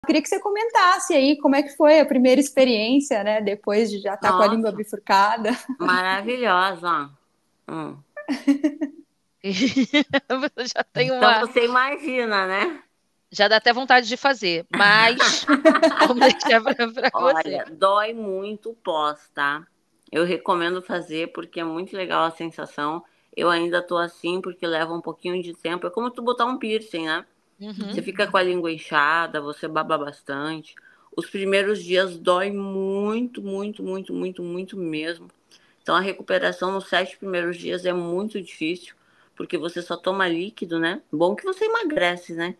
queria que você comentasse aí como é que foi a primeira experiência, né? Depois de já estar com a língua Nossa, bifurcada. maravilhosa. Hum. Você já tem Então uma. você imagina, né? Já dá até vontade de fazer, mas vamos deixar para você. Olha, dói muito o pós, tá? Eu recomendo fazer porque é muito legal a sensação. Eu ainda tô assim porque leva um pouquinho de tempo. É como tu botar um piercing, né? Você Uhum. fica com a língua inchada, você baba bastante. Os primeiros dias dói muito, muito, muito, muito, muito mesmo. Então a recuperação nos 7 primeiros dias é muito difícil, porque você só toma líquido, né? Bom que você emagrece, né?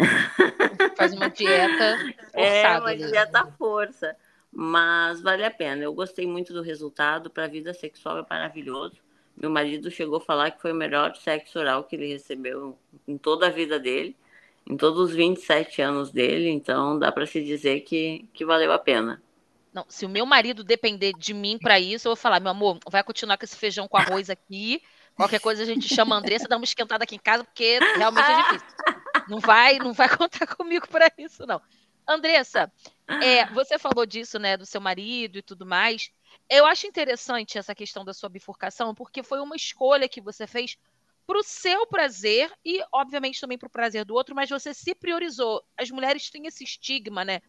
Faz uma dieta É forçada uma ali. dieta à força, mas vale a pena. Eu gostei muito do resultado. Para a vida sexual é maravilhoso. Meu marido chegou a falar que foi o melhor sexo oral que ele recebeu em toda a vida dele, em todos os 27 anos dele. Então dá para se dizer que valeu a pena. Não, se o meu marido depender de mim para isso, eu vou falar, meu amor, vai continuar com esse feijão com arroz aqui. Qualquer coisa a gente chama a Andressa, dá uma esquentada aqui em casa, porque realmente é difícil. Não vai contar comigo para isso, não. Andressa, você falou disso, né, do seu marido e tudo mais. Eu acho interessante essa questão da sua bifurcação, porque foi uma escolha que você fez para o seu prazer e, obviamente, também para o prazer do outro, mas você se priorizou. As mulheres têm esse estigma, né,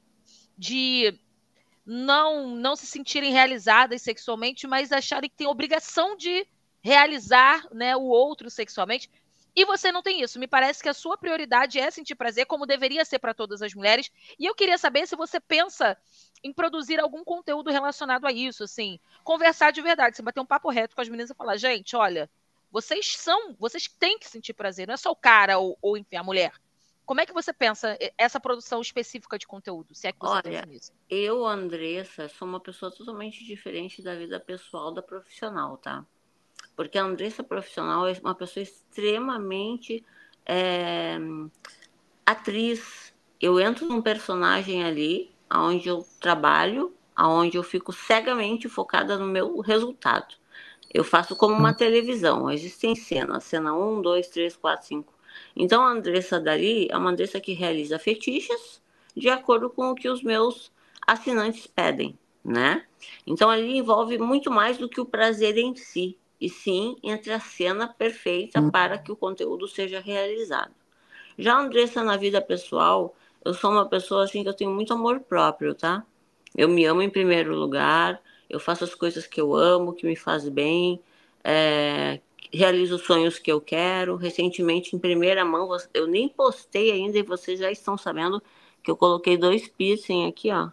de não se sentirem realizadas sexualmente, mas acharem que têm obrigação de realizar, né, o outro sexualmente. E você não tem isso. Me parece que a sua prioridade é sentir prazer, como deveria ser para todas as mulheres. E eu queria saber se você pensa em produzir algum conteúdo relacionado a isso, assim, conversar de verdade, você bater um papo reto com as meninas e falar, gente, olha, vocês têm que sentir prazer, não é só o cara ou enfim, a mulher. Como é que você pensa essa produção específica de conteúdo, se é que você pensa Olha, nisso? eu, Andressa, sou uma pessoa totalmente diferente da vida pessoal da profissional, tá? Porque a Andressa profissional é uma pessoa extremamente é, atriz. Eu entro num personagem ali, onde eu trabalho, onde eu fico cegamente focada no meu resultado. Eu faço como uma televisão, existem cenas, cena um, 2, 3, 4, 5. Então a Andressa Dari é uma Andressa que realiza fetiches de acordo com o que os meus assinantes pedem, né? Então ali envolve muito mais do que o prazer em si, e sim entre a cena perfeita para que o conteúdo seja realizado. Já a Andressa na vida pessoal, eu sou uma pessoa assim que eu tenho muito amor próprio, tá? Eu me amo em primeiro lugar, eu faço as coisas que eu amo, que me faz bem, é, realizo os sonhos que eu quero. Recentemente, em primeira mão, eu nem postei ainda e vocês já estão sabendo que eu coloquei 2 piercing aqui, ó.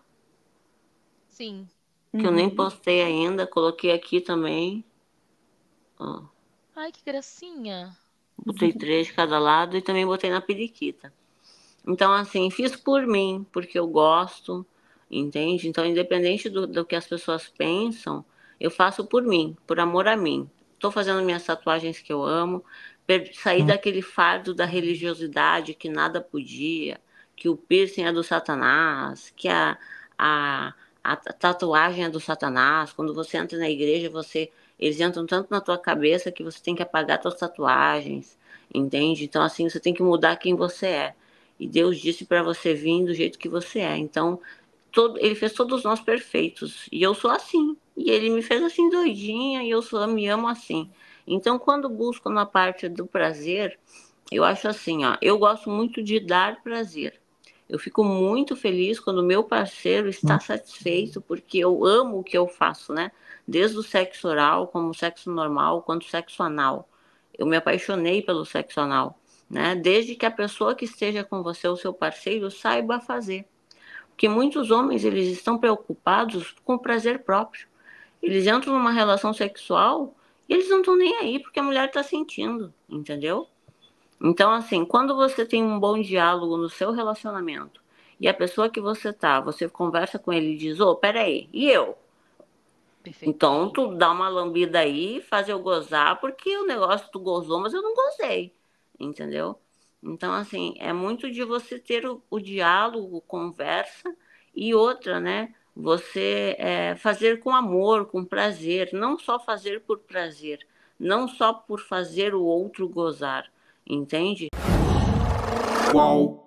Sim. Que eu nem Uhum. postei ainda, coloquei aqui também, ó. Ai, que gracinha. Botei 3 de cada lado e também botei na periquita. Então, assim, fiz por mim, porque eu gosto, entende? Então, independente do que as pessoas pensam, eu faço por mim, por amor a mim. Estou fazendo minhas tatuagens que eu amo, sair daquele fardo da religiosidade que nada podia, que o piercing é do Satanás, que a, a tatuagem é do Satanás. Quando você entra na igreja, eles entram tanto na tua cabeça que você tem que apagar suas tatuagens, entende? Então, assim, você tem que mudar quem você é. E Deus disse para você vir do jeito que você é. Então, ele fez todos nós perfeitos. E eu sou assim. E ele me fez assim doidinha e me amo assim. Então, quando busco na parte do prazer, eu acho assim, ó, eu gosto muito de dar prazer. Eu fico muito feliz quando o meu parceiro está satisfeito, porque eu amo o que eu faço, né? Desde o sexo oral, como o sexo normal, quanto o sexo anal. Eu me apaixonei pelo sexo anal, né? Desde que a pessoa que esteja com você, o seu parceiro, saiba fazer. Porque muitos homens, eles estão preocupados com o prazer próprio. Eles entram numa relação sexual e eles não estão nem aí porque a mulher está sentindo, entendeu? Então, assim, quando você tem um bom diálogo no seu relacionamento e a pessoa que você conversa com ele e diz, ô, peraí, e eu? Perfeito. Então, tu dá uma lambida aí, faz eu gozar, porque o negócio tu gozou, mas eu não gozei, entendeu? Então, assim, é muito de você ter o diálogo, conversa, e outra, né? Você fazer com amor, com prazer, não só fazer por prazer, não só por fazer o outro gozar, entende? Qual?